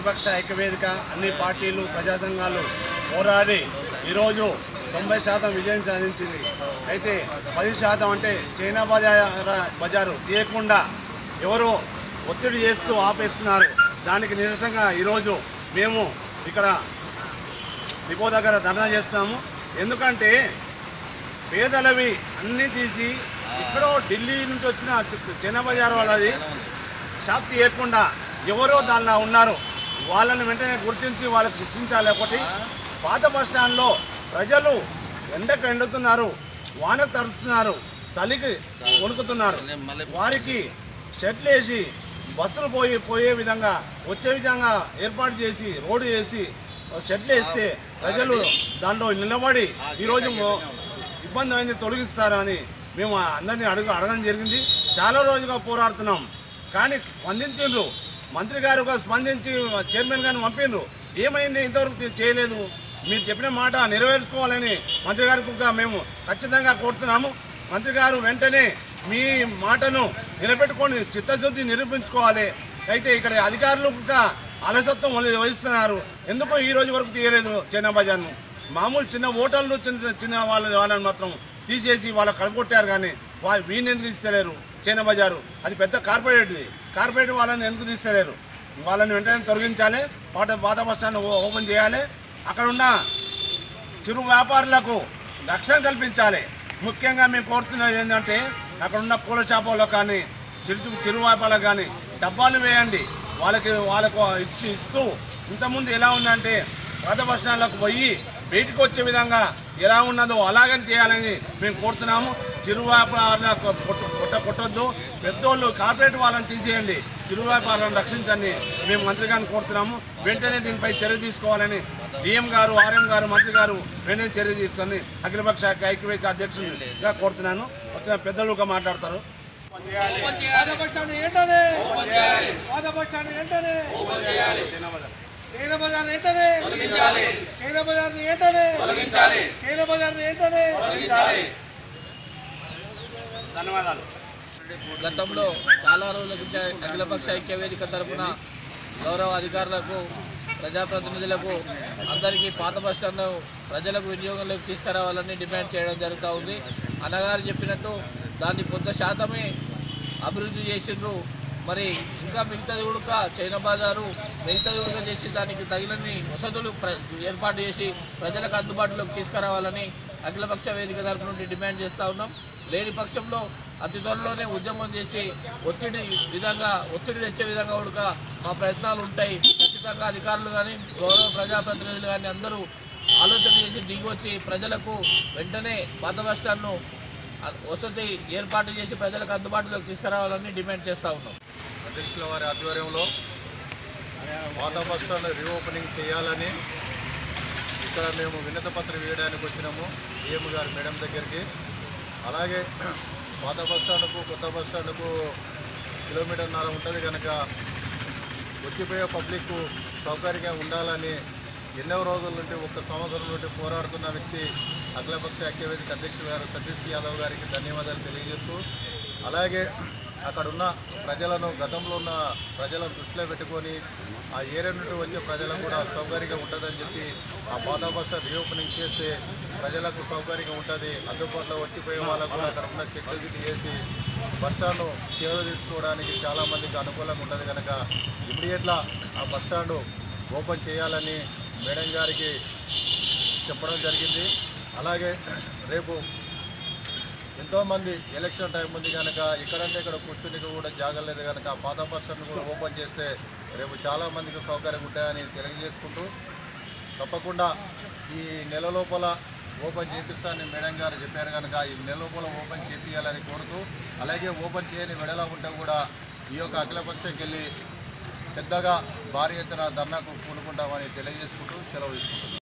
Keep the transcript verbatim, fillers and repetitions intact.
అఖిలపక్ష ఐక్యవేదిక అన్ని పార్టీలు ప్రజా సంఘాలు పోరాడి ఈరోజు తొంభై శాతం విజయం సాధించింది. అయితే పది శాతం అంటే చైనా బజార్ బజారు తీయకుండా ఎవరు ఒత్తిడి చేస్తూ ఆపేస్తున్నారు. దానికి నిరసనగా ఈరోజు మేము ఇక్కడ డిపో దగ్గర ధర్నా చేస్తున్నాము. ఎందుకంటే పేదలవి అన్నీ తీసి ఇక్కడో ఢిల్లీ నుంచి వచ్చిన చైనా బజార్ వాళ్ళది షాప్ తీయకుండా ఎవరో దానిలో ఉన్నారు, వాళ్ళని వెంటనే గుర్తించి వాళ్ళకి శిక్షించాలి. ఒకటి, పాత బస్టాండ్లో ప్రజలు ఎండకు ఎండుతున్నారు, వానకు తరుస్తున్నారు, చలికి వణుకుతున్నారు. వారికి షెడ్లు వేసి బస్సులు పోయి పోయే విధంగా వచ్చే విధంగా ఏర్పాటు చేసి రోడ్డు చేసి షెడ్లు వేస్తే ప్రజలు దాంట్లో నిలబడి ఈరోజు ఇబ్బంది అయింది తొలగిస్తారని మేము అందరినీ అడుగు అడగడం జరిగింది. చాలా రోజుగా పోరాడుతున్నాం, కానీ స్పందించిండ్రు. మంత్రి గారు స్పందించి చైర్మన్ గారిని పంపిండ్రు. ఏమైంది ఇంతవరకు చేయలేదు. మీరు చెప్పిన మాట నెరవేర్చుకోవాలని మంత్రి గారికి మేము ఖచ్చితంగా కోరుతున్నాము. మంత్రి గారు వెంటనే మీ మాటను నిలబెట్టుకొని చిత్తశుద్ధి నిరూపించుకోవాలి. అయితే ఇక్కడ అధికారులు అలసత్వం వహిస్తున్నారు. ఎందుకో ఈ రోజు వరకు తీయలేదు చైనా బజార్ను. మామూలు చిన్న హోటళ్ళు చిన్న చిన్న వాళ్ళ వాళ్ళని మాత్రం తీసేసి వాళ్ళ కడగొట్టారు, కానీ వాళ్ళు వీళ్ళని ఎందుకు తీస్తలేరు? చైనా బజారు అది పెద్ద కార్పొరేట్ది, కార్పొరేట్ వాళ్ళని ఎందుకు తీస్తలేరు? వాళ్ళని వెంటనే తొలగించాలి, పాత పాత బస్టాండ్ ఓపెన్ చేయాలి. అక్కడ ఉన్న చిరు వ్యాపారులకు రక్షణ కల్పించాలి. ముఖ్యంగా మేము కోరుతున్నది ఏంటంటే అక్కడ ఉన్న పూల చేపలకు కానీ చిరు చిరు వ్యాపారులకు కానీ డబ్బాలు వేయండి. వాళ్ళకి వాళ్ళకు ఇచ్చి ఇస్తూ ఇంతకుముందు ఎలా ఉందంటే పాత బస్టాండ్లకు పోయి బయటకు వచ్చే విధంగా ఎలా ఉన్నదో అలాగని చేయాలని మేము కోరుతున్నాము. చిరు వ్యాపారులకు కొట్ట కొట్టొద్దు, పెద్దోళ్ళు కార్పొరేట్ వాళ్ళని తీసేయండి, చిరు వ్యాపారాలను రక్షించండి మేము మంత్రి గారిని కోరుతున్నాము. వెంటనే దీనిపై చర్య తీసుకోవాలని డిఎం గారు, ఆర్ఎం గారు, మంత్రి గారు వెంటనే చర్య తీసుకొని అఖిలపక్ష ఐక్యవేదిక అధ్యక్షునిగా కోరుతున్నాను. వచ్చిన పెద్దలుగా మాట్లాడతారు. చైనా బజార్ ఏంటనే చైనా బజార్ ఏంటనే చైనా బజార్ ఏంటనే ధన్యవాదాలు. గతంలో చాలా రోజుల క్రితం అఖిలపక్ష ఐక్యవేదిక తరఫున గౌరవ అధికారులకు, ప్రజాప్రతినిధులకు అందరికీ పాత బస్టాండ్ ప్రజలకు వినియోగంలోకి తీసుకురావాలని డిమాండ్ చేయడం జరుగుతూ ఉంది. అన్నగారు చెప్పినట్టు దాన్ని కొంత శాతమే అభివృద్ధి చేసిండ్రు. మరి ఇంకా మిగతాది కూడా చైనా బజారు మిగతాది కూడా చేసి దానికి తగినన్ని వసతులు ఏర్పాటు చేసి ప్రజలకు అందుబాటులోకి తీసుకురావాలని అఖిలపక్ష వేదిక తరఫు నుండి డిమాండ్ చేస్తూ ఉన్నాం. లేని పక్షంలో అతి త్వరలోనే ఉద్యమం చేసి ఒత్తిడి విధంగా ఒత్తిడి తెచ్చే విధంగా కూడా మా ప్రయత్నాలు ఉంటాయి. ఖచ్చితంగా అధికారులు కానీ గౌరవ ప్రజాప్రతినిధులు కానీ అందరూ ఆలోచన చేసి దిగివచ్చి ప్రజలకు వెంటనే పాత బస్టాండ్ను వసతి ఏర్పాటు చేసి ప్రజలకు అందుబాటులోకి తీసుకురావాలని డిమాండ్ చేస్తూ ఉన్నాం. అధ్యక్షుల వారి ఆధ్వర్యంలో పాత బస్టాండ్ రీఓపెనింగ్ చేయాలని ఇక్కడ మేము వినతి పత్రం వేయడానికి వచ్చినాము డిఎం గారు మేడం దగ్గరికి. అలాగే పాత బస్టాండ్కు కొత్త బస్టాండ్కు కిలోమీటర్న్నర ఉంటుంది కనుక వచ్చిపోయే పబ్లిక్ సౌకర్యంగా ఉండాలని ఎన్నో రోజుల నుండి ఒక సంవత్సరం నుండి పోరాడుతున్న వ్యక్తి అఖిలపక్ష ఐక్యవేదిక అధ్యక్షులు గారు సతీష్ యాదవ్ గారికి ధన్యవాదాలు తెలియజేస్తూ, అలాగే అక్కడున్న ప్రజలను గతంలో ఉన్న ప్రజలను దృష్టిలో పెట్టుకొని ఆ ఏరియా నుండి వచ్చే ప్రజలకు కూడా సౌకర్యంగా ఉంటుందని చెప్పి ఆ పాత బస్టాండ్ రీఓపెనింగ్ చేస్తే ప్రజలకు సౌకర్యంగా ఉంటుంది. అందుబాటులో వచ్చిపోయే వాళ్ళకు కూడా అక్కడ ఉన్న సెక్యూరిటీ చేసి బస్టాండ్ సేవ తీసుకోవడానికి చాలామందికి అనుకూలంగా ఉంటుంది కనుక ఇమీడియట్గా ఆ బస్టాండ్ ఓపెన్ చేయాలని మేడం గారికి చెప్పడం జరిగింది. అలాగే రేపు ఎంతోమంది ఎలక్షన్ టైం ఉంది కనుక ఇక్కడంటే ఇక్కడ కూర్చుని కూడా జాగలేదు కనుక పాత బస్టాండ్ కూడా ఓపెన్ చేస్తే రేపు చాలామందికి సౌకర్యం ఉంటాయని తెలియజేసుకుంటూ తప్పకుండా ఈ నెల లోపల ఓపెన్ చేపిస్తానని మేడం గారు చెప్పారు కనుక ఈ నెల లోపల ఓపెన్ చేపించాలని కోరుతూ, అలాగే ఓపెన్ చేయని వెడలా ఉంటే కూడా ఈ యొక్క అఖిలపక్షకి వెళ్ళి పెద్దగా భారీ ఎత్తున ధర్నాకు పూనుకుంటామని తెలియజేసుకుంటూ సెలవు తీసుకుంటున్నాం.